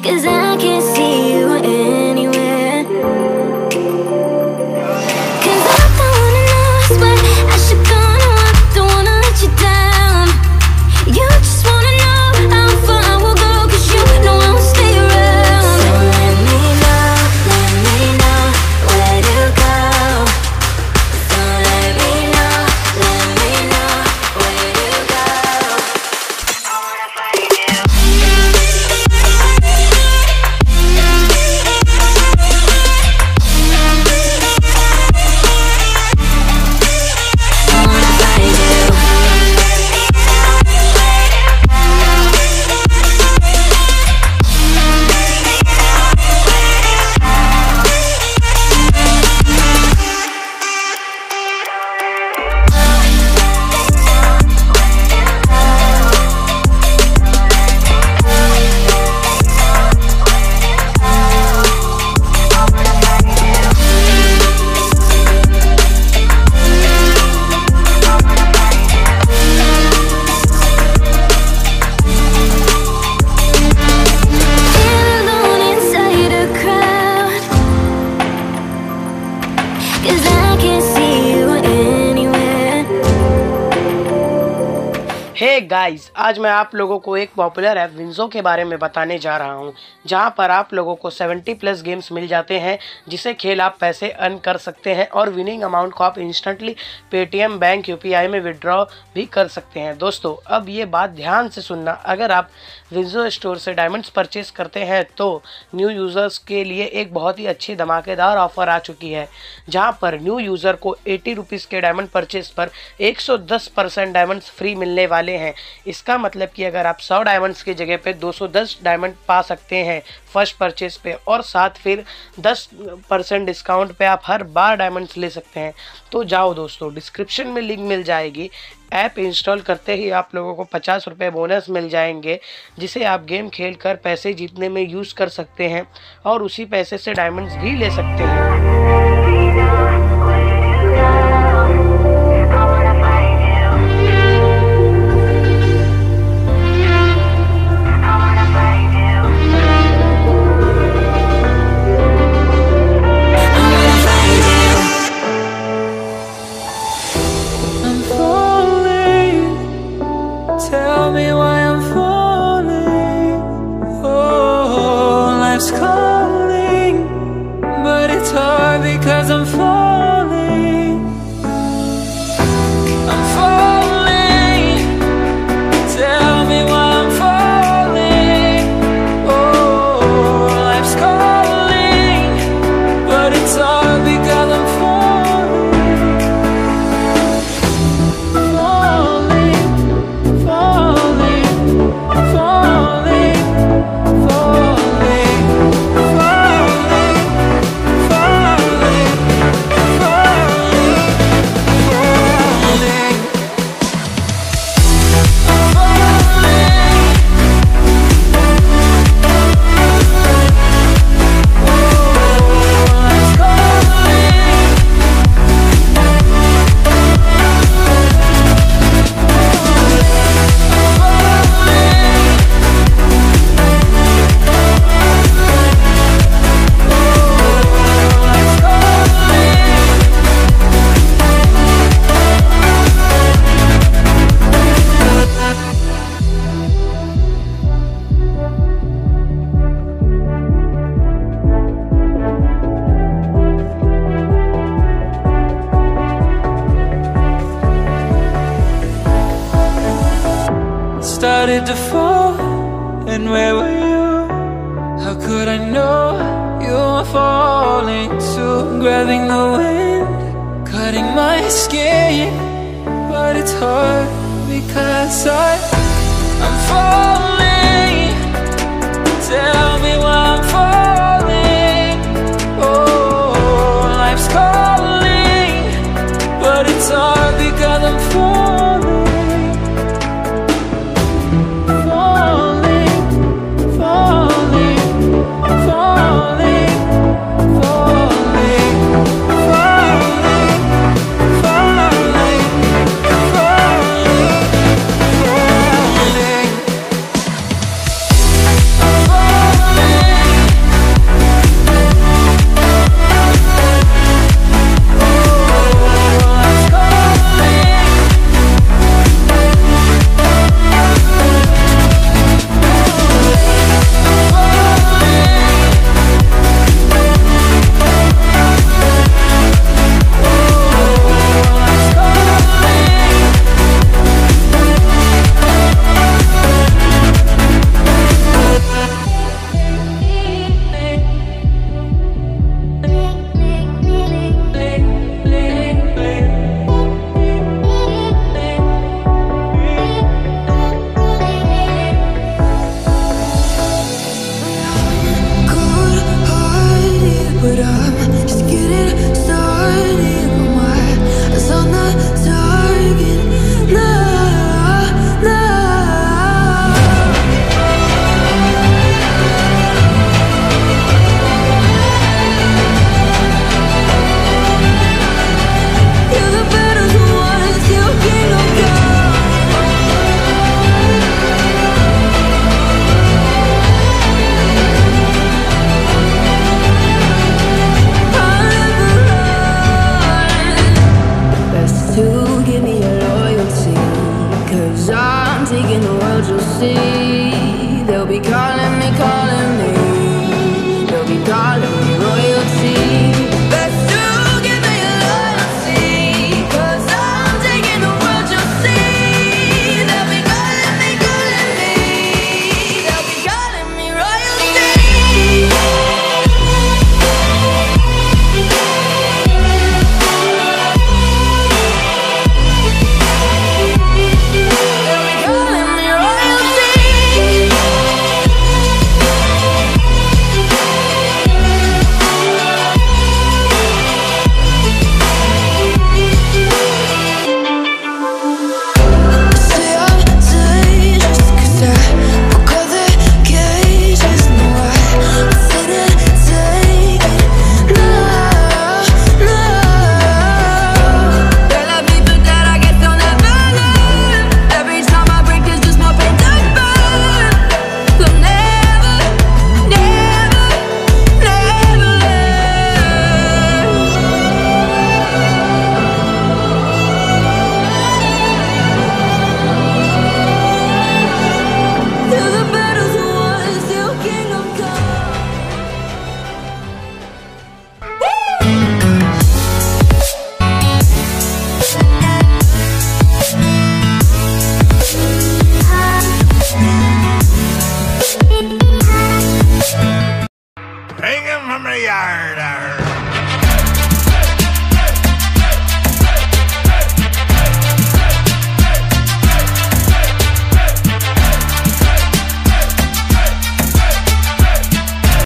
'cause I can't see you anywhere. 'Cause I don't wanna know what I should go. No, I don't wanna let you down. You just wanna know how far I will go, 'cause you know I will stay around. So let me know where to go. So let me know where to go. I wanna find you. Hey guys, आज मैं आप लोगों को एक popular app WinZO के बारे में बताने जा रहा हूं, जहां पर आप लोगों को 70+ गेम्स मिल जाते हैं, जिसे खेल आप पैसे अर्न कर सकते हैं और विनिंग अमाउंट को आप इंस्टेंटली पेटीएम, बैंक, यूपीआई में विड्रॉ भी कर सकते हैं। दोस्तों, अब ये बात ध्यान से सुनना, अगर आप विंजो स्टोर से डायमंड्स परचेस करते हैं तो न्यू यूज़र्स के लिए एक बहुत ही अच्छी धमाकेदार ऑफर आ चुकी है, जहां पर न्यू यूज़र को 80 रुपीज़ के डायमंड परचेस पर 110% डायमंड्स फ्री मिलने वाले हैं। इसका मतलब कि अगर आप 100 डायमंड्स की जगह पे 210 डायमंड पा सकते हैं फर्स्ट परचेस पे, और साथ फिर 10% डिस्काउंट पे आप हर बार डायमंड्स ले सकते हैं। तो जाओ दोस्तों, डिस्क्रिप्शन में लिंक मिल जाएगी। ऐप इंस्टॉल करते ही आप लोगों को 50 रुपये बोनस मिल जाएंगे, जिसे आप गेम खेल कर पैसे जीतने में यूज़ कर सकते हैं और उसी पैसे से डायमंड्स भी ले सकते हैं। Tell me why I'm falling. Oh, life's calling, but it's hard because I'm falling. I'm falling. Tell me why I'm falling. Oh, life's calling, but it's hard because I'm falling. Started to fall, and where were you? How could I know you were falling too? Grabbing the wind, cutting my skin, but it's hard because I'm falling. Tell me why I'm falling. Oh, life's calling, but it's hard because I'm falling. Bring him from the yard.